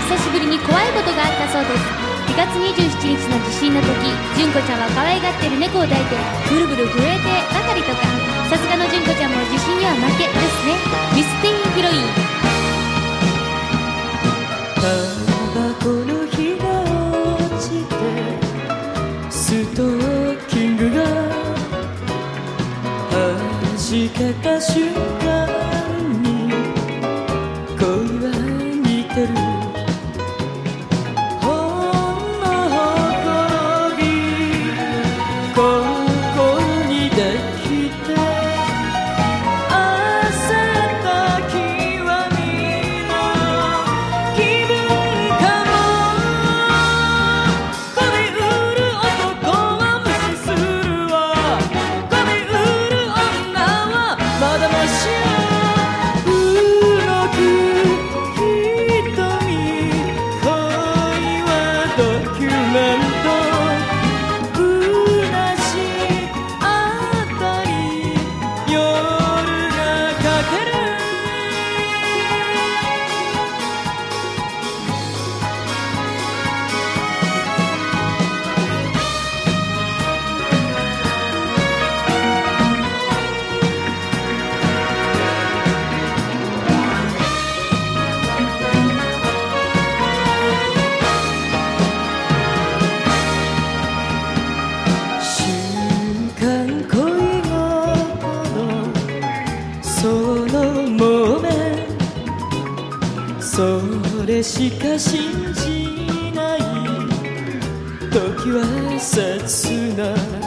久しぶりに怖いことがあったそうです。2月27日の地震の時、純子ちゃんは可愛がってる猫を抱いてブルブル震えてばかりとか、さすがの純子ちゃんも地震には負けですね。ミスティン・ヒロイン。 タバコの火が落ちてストッキングが弾けた瞬間に恋は似てる。ほんのほころび心にできて焦った極みの気分かも。恋うる男は無視するわ。恋うる女はまだましや。動く瞳、恋はドキュメント。虚しいあたり夜がかける。瞬間恋心そのモーメン、それしか信じない時は切ない。